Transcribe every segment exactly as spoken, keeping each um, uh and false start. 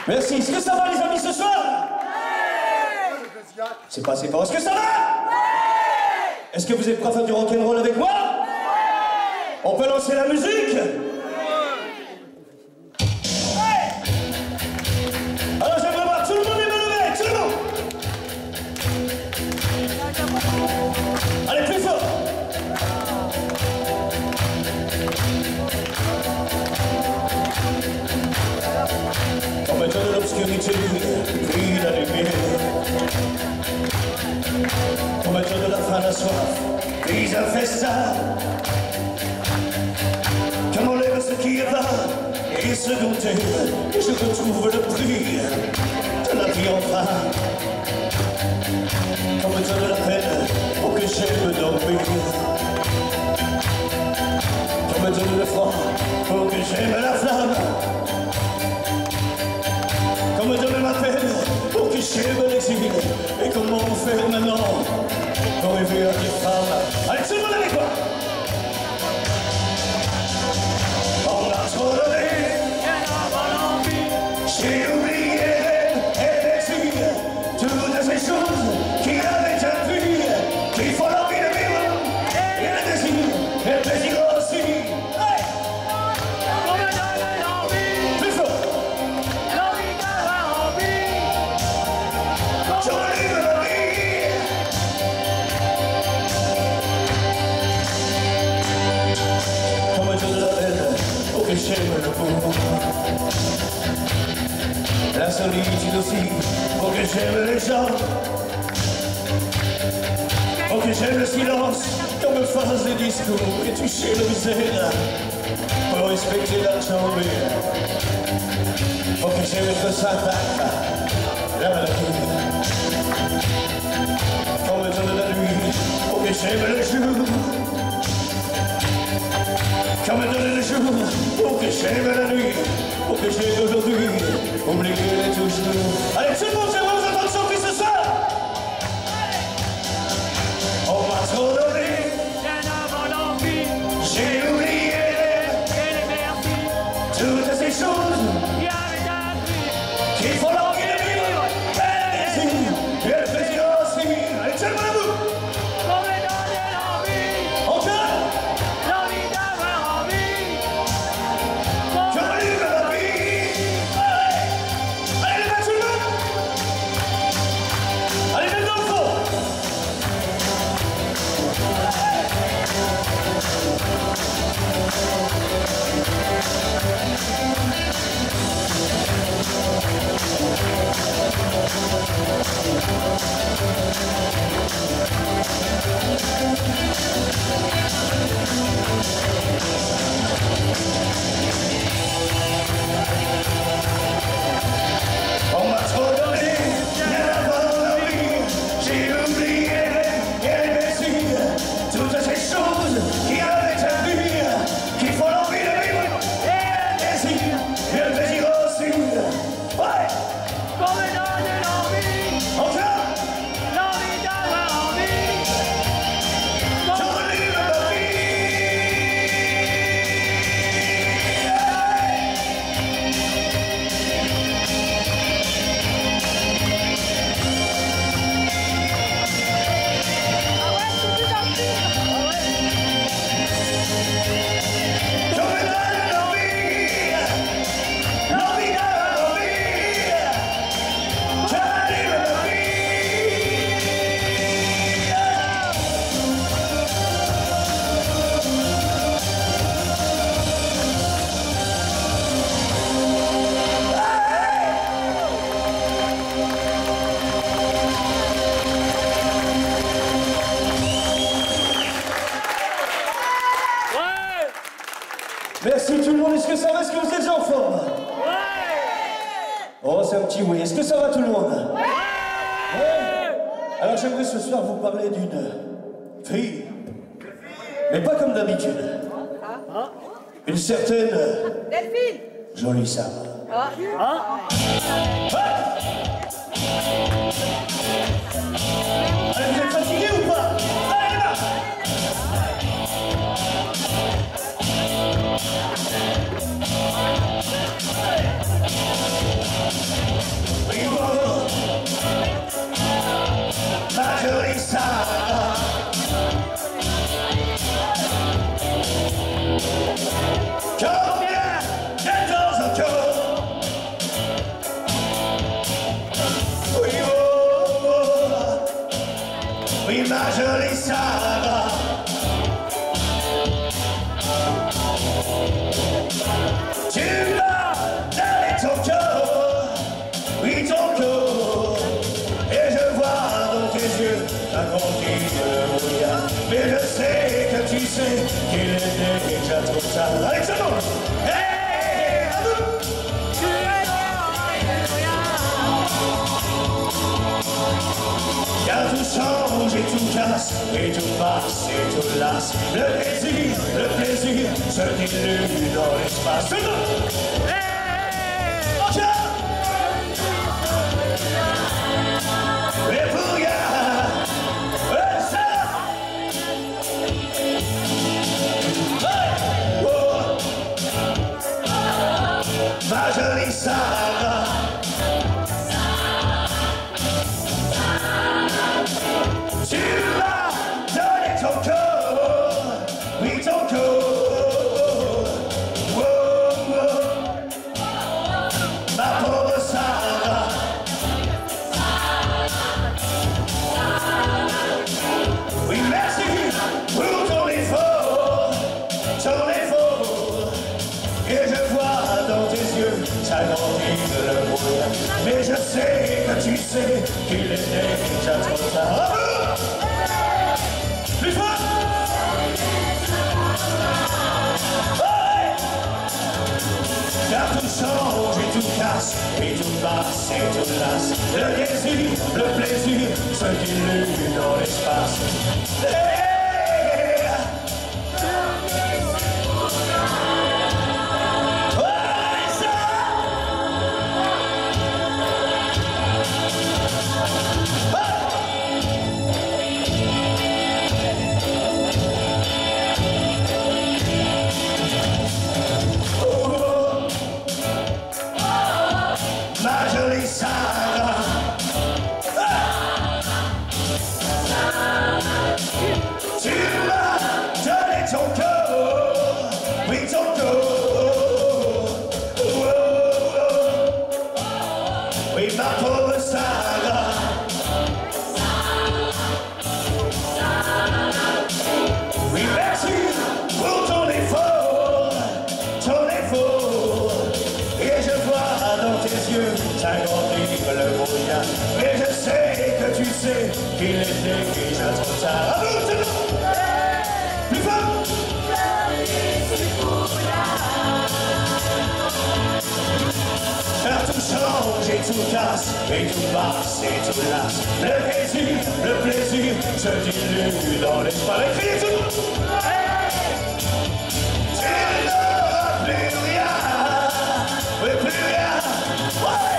Merci. Est-ce que ça va les amis ce soir? Ouais. C'est pas assez fort. Est-ce que ça va? Ouais. Est-ce que vous êtes prêts à faire du rock'n'roll avec moi? Ouais. On peut lancer la musique? Ouais. Alors j'aimerais voir tout le monde les mains levées, tout le monde. Allez, plus fort. Combattant de l'obscurité, brille la lumière. Combattant de la faim, la soif, puis un festin. Comme on lève ce qui va et se dompter, et je retrouve le prix de la vie enfin. Combattant de la peine, pour que j'aime dormir. Combattant de l'effroi, pour que j'aime la flamme. Comme donner ma peine pour que j'aime l'exil. Et comment faire maintenant pour rêver à des femmes? Allez, tout le monde avec moi. On a trop donné, j'ai oublié et l'exil. Toutes ces choses qui avaient un but, qu'il faut l'envie de vivre. Et le désir, et le plaisir aussi. J'aime le pauvre, la solitude aussi, pour que j'aime les gens, pour que j'aime le silence, qu'on me fasse des discours et toucher le misère, pour respecter la tombée, pour que j'aime être sympa, la maladie, qu'on me donne la nuit, pour que j'aime le jour. Qu'on me donne le jour, pour que j'aime la nuit, pour que j'aime aujourd'hui, oublier toujours. Allez, tout le monde, j'aimerais vous entendre chanter ce soir. On m'a trop donné, j'ai oublié toutes ces choses qu'il faut l'envie de vivre, et le désir, et le plaisir aussi. Allez, tout le monde à vous. On m'a trop donné, bien avant la vie, j'ai oublié et baissé toutes ces choses qui avaient un but, qu'il faut l'envie de vivre, et le désir, et le plaisir aussi. Ouais! Qu'on me donne l'envie, Encore! l'envie d'avoir envie. J'en ai ma vie! Ah ouais, c'est plus dans le film. Ah ouais. J'en me donne l'envie, l'envie d'avoir envie. J'en ai ma vie! Ouais. Merci tout le monde, est-ce que ça va? Est-ce que vous êtes en forme? Ouais. Oh, c'est un petit oui. Est-ce que ça va tout le monde? Ouais. Ouais. Alors j'aimerais ce soir vous parler d'une fille, mais pas comme d'habitude. Une certaine Delphine. jolie Sam. Ah. Allez, vous êtes fatigués ou pas? Allez, là! Hey! casse et tout passe et tout lasse. Le plaisir, le plaisir se dilue dans l'espace. Et pour regarder, ouais, ça. Ouais, oh. Ma jolie Sarah. Tu m'as donné ton corps, oui ton corps, oh, oh. Ma pauvre Sarah. Oui merci pour ton effort, ton effort. Et je vois dans tes yeux s'agrandir le brouillard. Mais je sais que tu sais qu'il est déjà trop tard. Plus fort! Ouais! Car tout change et tout casse, et tout passe et tout lasse. Le désir, le plaisir se dilue dans l'espace. Yeah! Ma jolie Sarah. Tu m'as donné ton corps, oui ton corps, oh, oh. Oui ma pauvre Sarah. Oui merci pour ton effort, ton effort. Et je vois dans tes yeux s'agrandir le brouillard. Et je sais que tu sais qu'il était déjà trop tard. À vous, c'est bon. Plus fort. Car tout change et tout casse, et tout passe et tout lasse. Le plaisir, le plaisir se dilue dans l'espace. Et criez tout. Tu n'auras plus rien. Oui, plus rien. Ouais.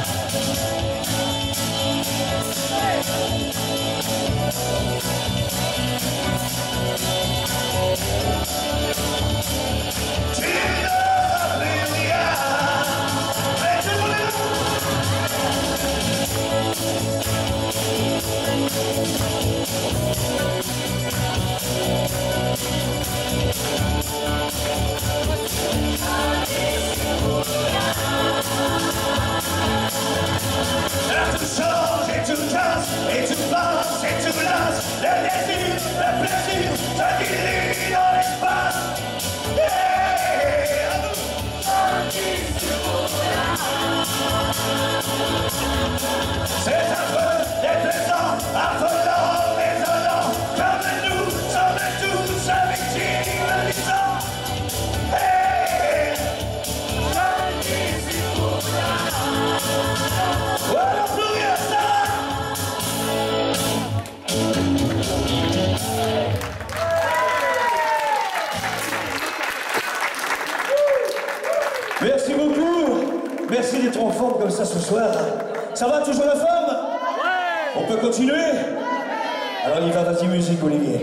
Tu n'auras plus rien. Mais tu voulais. Tout change et tout casse, et tout passe et tout lasse. Le désir, le plaisir, se dilue dans l'espace. Yeah! C'est affreux, déplaisant, affolant, désolant. Comme nous sommes tous victimes du sang. Hey! Voilà plus rien, ça! Merci beaucoup. Merci d'être en forme comme ça ce soir. Ça va, toujours la forme? Ouais. On peut continuer? Alors il va, vas-y, musique, Olivier.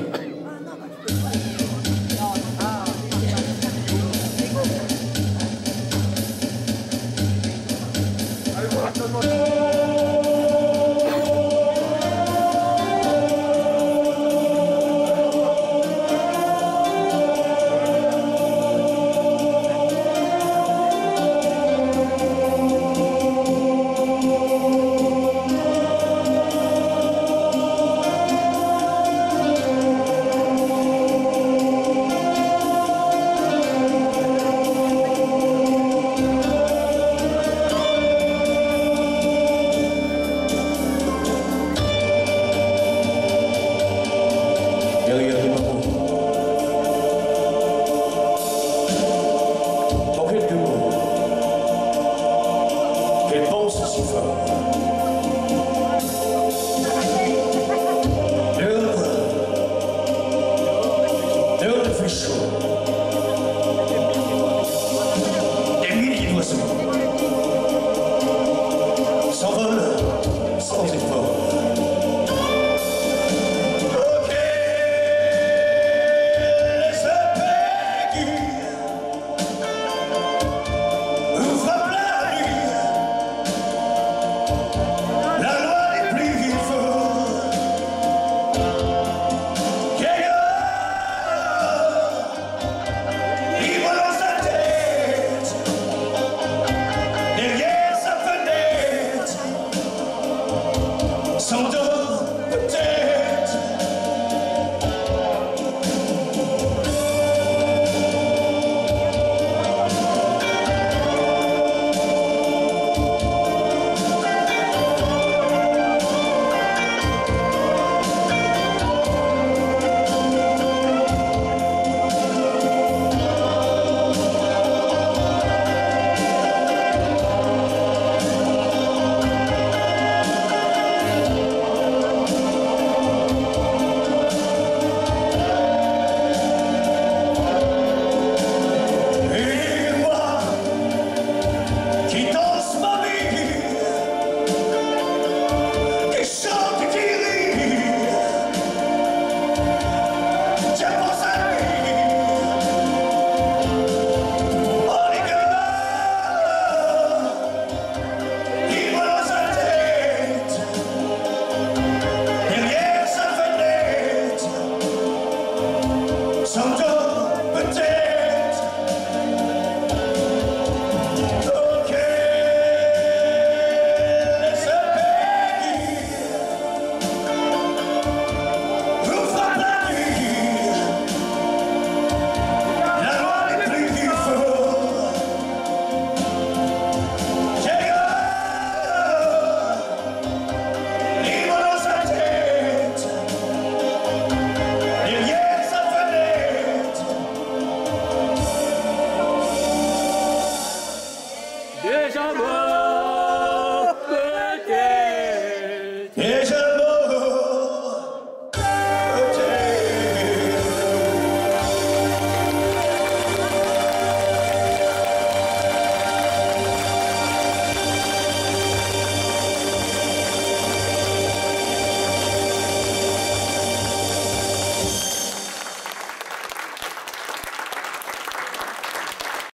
si fort.